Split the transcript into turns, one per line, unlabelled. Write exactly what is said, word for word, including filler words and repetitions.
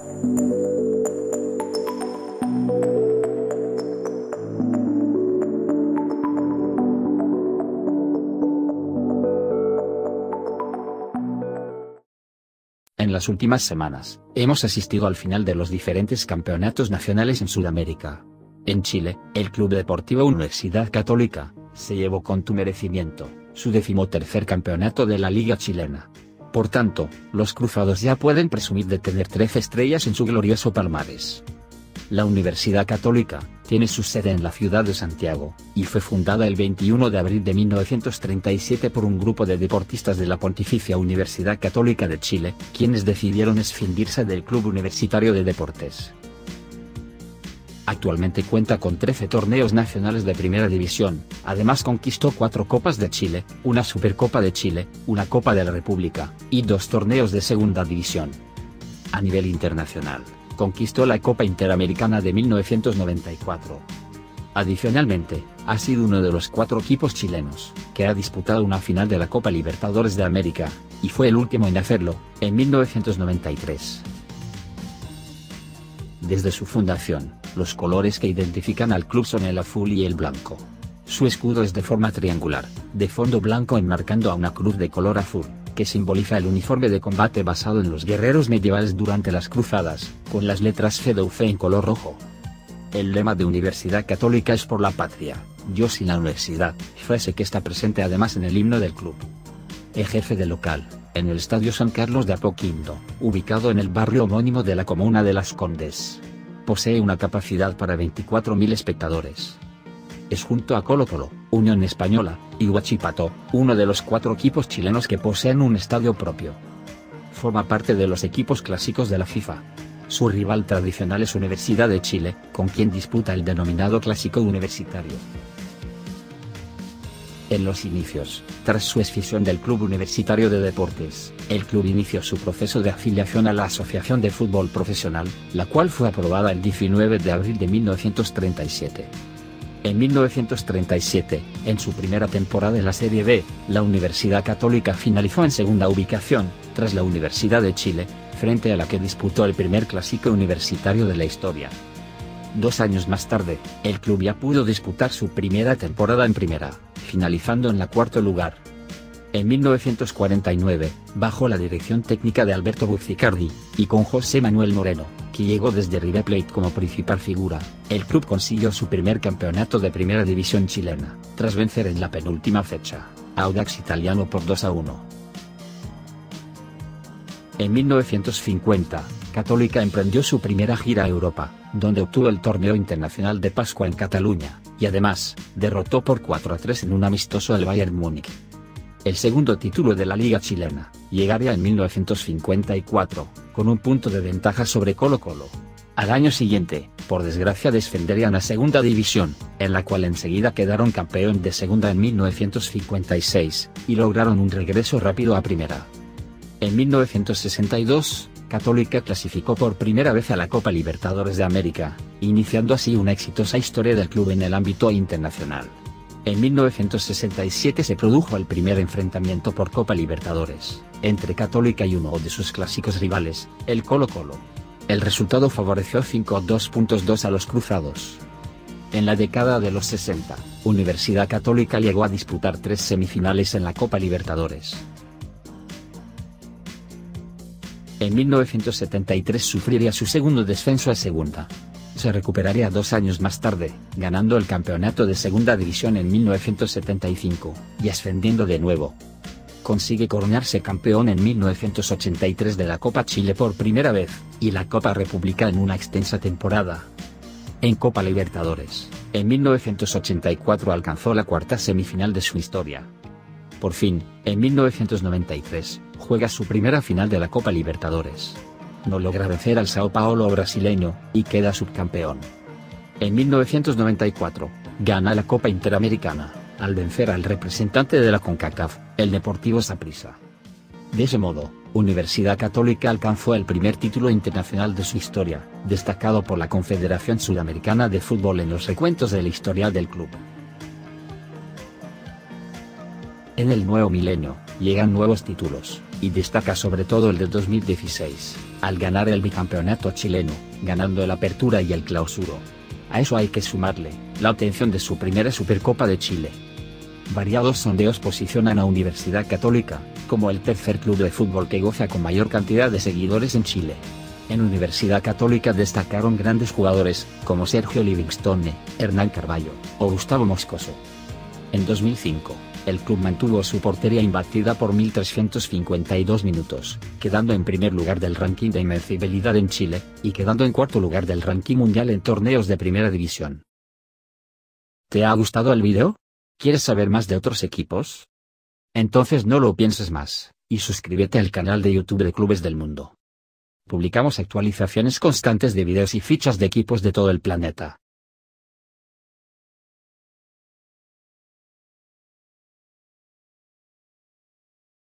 En las últimas semanas, hemos asistido al final de los diferentes campeonatos nacionales en Sudamérica. En Chile, el Club Deportivo Universidad Católica se llevó con tu merecimiento su decimotercer campeonato de la Liga Chilena. Por tanto, los cruzados ya pueden presumir de tener trece estrellas en su glorioso palmarés. La Universidad Católica tiene su sede en la ciudad de Santiago, y fue fundada el veintiuno de abril de mil novecientos treinta y siete por un grupo de deportistas de la Pontificia Universidad Católica de Chile, quienes decidieron escindirse del Club Universitario de Deportes. Actualmente cuenta con trece torneos nacionales de primera división, además conquistó cuatro Copas de Chile, una Supercopa de Chile, una Copa de la República, y dos torneos de segunda división. A nivel internacional, conquistó la Copa Interamericana de mil novecientos noventa y cuatro. Adicionalmente, ha sido uno de los cuatro equipos chilenos que ha disputado una final de la Copa Libertadores de América, y fue el último en hacerlo, en mil novecientos noventa y tres. Desde su fundación, los colores que identifican al club son el azul y el blanco. Su escudo es de forma triangular, de fondo blanco enmarcando a una cruz de color azul, que simboliza el uniforme de combate basado en los guerreros medievales durante las cruzadas, con las letras F de U C en color rojo. El lema de Universidad Católica es por la patria, Dios y la universidad, frase que está presente además en el himno del club. Ejerce de local, en el Estadio San Carlos de Apoquindo, ubicado en el barrio homónimo de la comuna de Las Condes. Posee una capacidad para veinticuatro mil espectadores. Es junto a Colo-Colo, Unión Española, y Huachipato, uno de los cuatro equipos chilenos que poseen un estadio propio. Forma parte de los equipos clásicos de la FIFA. Su rival tradicional es Universidad de Chile, con quien disputa el denominado Clásico Universitario. En los inicios, tras su escisión del Club Universitario de Deportes, el club inició su proceso de afiliación a la Asociación de Fútbol Profesional, la cual fue aprobada el diecinueve de abril de mil novecientos treinta y siete. En mil novecientos treinta y siete, en su primera temporada en la Serie B, la Universidad Católica finalizó en segunda ubicación, tras la Universidad de Chile, frente a la que disputó el primer clásico universitario de la historia. Dos años más tarde, el club ya pudo disputar su primera temporada en primera, finalizando en la cuarto lugar. En mil novecientos cuarenta y nueve, bajo la dirección técnica de Alberto Buccicardi, y con José Manuel Moreno, que llegó desde River Plate como principal figura, el club consiguió su primer campeonato de primera división chilena, tras vencer en la penúltima fecha a Audax Italiano por dos a uno. En mil novecientos cincuenta, Católica emprendió su primera gira a Europa, donde obtuvo el Torneo Internacional de Pascua en Cataluña, y además, derrotó por cuatro a tres en un amistoso al Bayern Múnich. El segundo título de la Liga chilena llegaría en mil novecientos cincuenta y cuatro, con un punto de ventaja sobre Colo-Colo. Al año siguiente, por desgracia descenderían a Segunda División, en la cual enseguida quedaron campeón de Segunda en mil novecientos cincuenta y seis, y lograron un regreso rápido a Primera. En mil novecientos sesenta y dos, Católica clasificó por primera vez a la Copa Libertadores de América, iniciando así una exitosa historia del club en el ámbito internacional. En mil novecientos sesenta y siete se produjo el primer enfrentamiento por Copa Libertadores, entre Católica y uno de sus clásicos rivales, el Colo-Colo. El resultado favoreció cinco a dos a los cruzados. En la década de los sesenta, Universidad Católica llegó a disputar tres semifinales en la Copa Libertadores. En mil novecientos setenta y tres sufriría su segundo descenso a Segunda. Se recuperaría dos años más tarde, ganando el campeonato de Segunda División en mil novecientos setenta y cinco, y ascendiendo de nuevo. Consigue coronarse campeón en mil novecientos ochenta y tres de la Copa Chile por primera vez, y la Copa República en una extensa temporada. En Copa Libertadores, en mil novecientos ochenta y cuatro alcanzó la cuarta semifinal de su historia. Por fin, en mil novecientos noventa y tres, juega su primera final de la Copa Libertadores. No logra vencer al Sao Paulo brasileño, y queda subcampeón. En mil novecientos noventa y cuatro, gana la Copa Interamericana, al vencer al representante de la CONCACAF, el Deportivo Saprissa. De ese modo, Universidad Católica alcanzó el primer título internacional de su historia, destacado por la Confederación Sudamericana de Fútbol en los recuentos del historial del club. En el nuevo milenio, llegan nuevos títulos, y destaca sobre todo el de dos mil dieciséis, al ganar el bicampeonato chileno, ganando el Apertura y el Clausuro. A eso hay que sumarle, la obtención de su primera Supercopa de Chile. Variados sondeos posicionan a Universidad Católica, como el tercer club de fútbol que goza con mayor cantidad de seguidores en Chile. En Universidad Católica destacaron grandes jugadores, como Sergio Livingstone, Hernán Carvalho, o Gustavo Moscoso. En dos mil cinco, el club mantuvo su portería imbatida por mil trescientos cincuenta y dos minutos, quedando en primer lugar del ranking de invencibilidad en Chile, y quedando en cuarto lugar del ranking mundial en torneos de primera división. ¿Te ha gustado el video? ¿Quieres saber más de otros equipos? Entonces no lo pienses más, y suscríbete al canal de YouTube de Clubes del Mundo. Publicamos actualizaciones constantes de videos y fichas de equipos de todo el planeta.